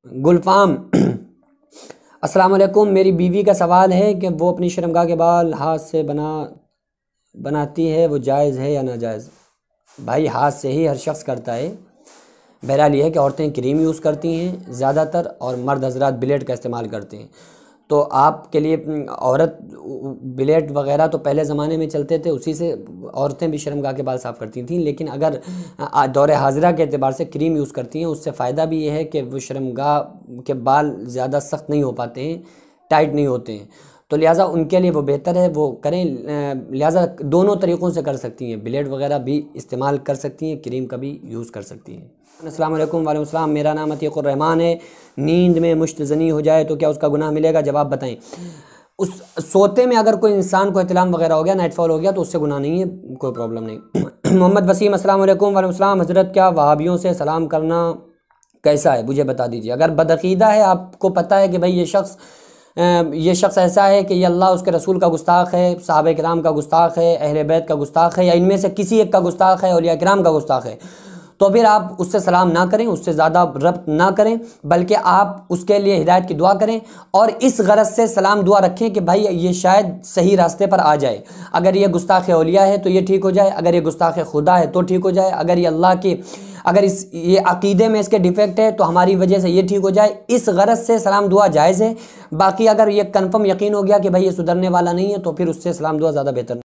गुलफाम अस्सलाम वालेकुम। मेरी बीवी का सवाल है कि वो अपनी शर्मगाह के बाल हाथ से बनाती है, वो जायज़ है या नाजायज़? भाई हाथ से ही हर शख्स करता है। बहरहाल ये है कि औरतें क्रीम यूज़ करती हैं ज़्यादातर और मर्द हजरात ब्लेड का इस्तेमाल करते हैं। तो आपके लिए औरत ब्लेड वगैरह तो पहले ज़माने में चलते थे, उसी से औरतें भी शर्मगाह के बाल साफ़ करती थीं। लेकिन अगर दौर हाज़िरा के अतबार से क्रीम यूज़ करती हैं, उससे फ़ायदा भी ये है कि वो शर्मगाह के बाल ज़्यादा सख्त नहीं हो पाते हैं, टाइट नहीं होते हैं। तो लिहाजा उनके लिए वो बेहतर है, वो करें। लिहाजा दोनों तरीक़ों से कर सकती हैं, ब्लेड वगैरह भी इस्तेमाल कर सकती हैं, क्रीम का भी यूज़ कर सकती हैं। अस्सलाम वालेकुम। वालेकुम सलाम। मेरा नाम अतीकुर रहमान है। नींद में मुश्तज़नी हो जाए तो क्या उसका गुनाह मिलेगा? जवाब बताएं। उस सोते में अगर कोई इंसान को इहतिलाम वगैरह हो गया, नाइटफॉल हो गया, तो उससे गुनाह नहीं है, कोई प्रॉब्लम नहीं। मोहम्मद वसीम अस्सलाम वालेकुम। वालेकुम सलाम। हज़रत क्या वहाबियों से सलाम करना कैसा है, मुझे बता दीजिए। अगर बदअक़ीदा है, आपको पता है कि भाई ये शख्स ऐसा है कि ये अल्लाह उसके रसूल का गुस्ताख है, सहाबा किराम का गुस्ताख है, अहले बैत का गुस्ताख है, या इनमें से किसी एक का गुस्ताख है, औलिया किराम का गुस्ताख है, तो फिर आप उससे सलाम ना करें, उससे ज़्यादा रब्त ना करें, बल्कि आप उसके लिए हिदायत की दुआ करें और इस गरज से सलाम दुआ रखें कि भाई ये शायद सही रास्ते पर आ जाए। अगर ये गुस्ताख औलिया है तो ये ठीक हो जाए, अगर ये गुस्ताख खुदा है तो ठीक हो जाए, अगर ये अल्लाह की ये अकीदे में इसके डिफेक्ट है तो हमारी वजह से ये ठीक हो जाए। इस गरज से सलाम दुआ जायज़ है। बाकी अगर ये कन्फर्म यकीन हो गया कि भाई ये सुधरने वाला नहीं है, तो फिर उससे सलाम दुआ ज़्यादा बेहतर